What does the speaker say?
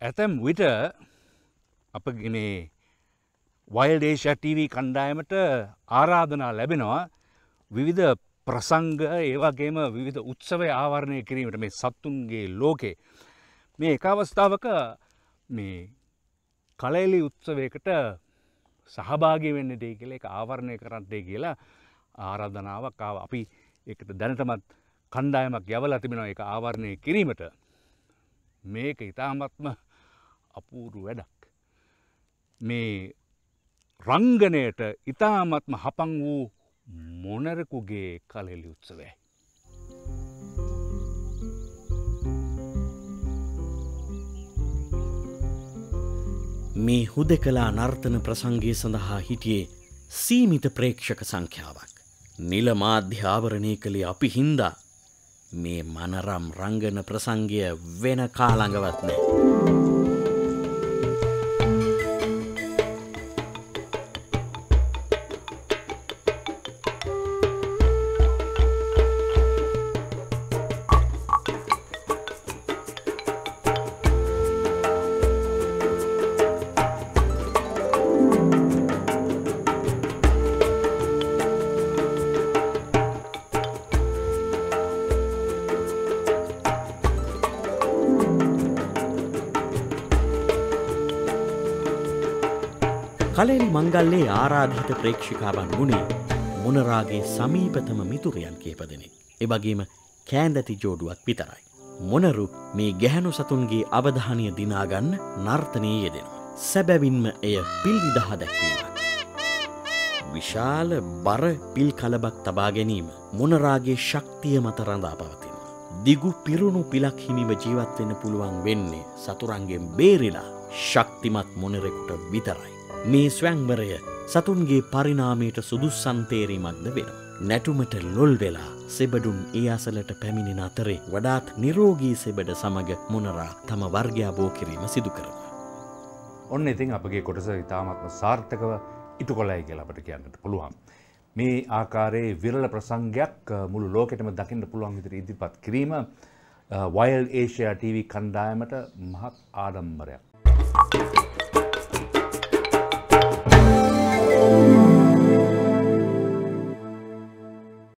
ඇතැම් විට අපගේ මේ වයිල්ඩ් ඒෂියා TV කණ්ඩායමට ආරාධනා ලැබෙනවා විවිධ ප්‍රසංග ඒ වගේම විවිධ උත්සව ආවරණය කිරීමට මේ සත්තුන්ගේ ලෝකේ මේ එක අවස්ථාවක මේ කලෙලි උත්සවයකට සහභාගී වෙන්න දෙයි කියලා ඒක ආවරණය කරන්න දෙයි කියලා ආරාධනාවක් ආවා. අපි ඒකට දැනටමත් කණ්ඩායමක් යවලා තිබෙනවා ඒක ආවරණය කිරීමට. මේක ඉතාමත්ම අපූර්ව වැඩක්. මේ රංගනයට ඉතාමත්ම හපං වූ මොනරකුගේ කලෙලි උත්සවයයි. මේ හුදෙකලා නර්තන ප්‍රසංගය සඳහා හිටියේ සීමිත ප්‍රේක්ෂක සංඛ්‍යාවක්. නිල මාධ්‍ය ආවරණය කළේ අපි හින්දා මේ මනරම් රංගන ප්‍රසංගය වෙන කාලඟවත් නෑ. කලෙලි මංගල්ලේ ආරාධිත ප්‍රේක්ෂිකාවන් වුණේ මොනරාගේ සමීපතම මිතුරියන් කීප දෙනෙක්. එවැගේම කෑන්දැති ජෝඩුවක් විතරයි. මොනරු මේ ගැහැණු සතුන්ගේ අවධානය දිනා ගන්න නර්තනයේ යෙදෙනවා. සැබවින්ම එය පිල්විදහ දැක්වීමක්. විශාල බර පිල් කලබක් තබා ගැනීම මොනරාගේ ශක්තිය මත රඳා පවතිනවා. දිගු පිරුණු පිලක් හිමිව ජීවත් වෙන්න පුළුවන් වෙන්නේ සතුරන්ගෙන් බේරිලා ශක්තිමත් මොනරෙකුට විතරයි. මේ ස්වයංවරය සතුන්ගේ පරිණාමයට සුදුස්සන් තේරීමක්ද වෙනවා. නැටුමට ලොල් වෙලා සෙබඩුන් ඒ අසලට පැමිණෙන අතරේ වඩාත් නිරෝගී සෙබඩ සමග මොනරා තම වර්ගයා බෝ කිරීම සිදු කරනවා. ඔන්න ඉතින් අපගේ කොටස ඉතාමත්ම සාර්ථකව ඉටු කොළයි කියලා අපට කියන්නට පුළුවන්. මේ ආකාරයේ විරල ප්‍රසංගයක් මුළු ලෝකෙටම දකින්න පුළුවන් විදිහට ඉදිරිපත් කිරීම වයිල්ඩ් ඒෂියා TV කණ්ඩායමට මහත් ආඩම්බරයක්.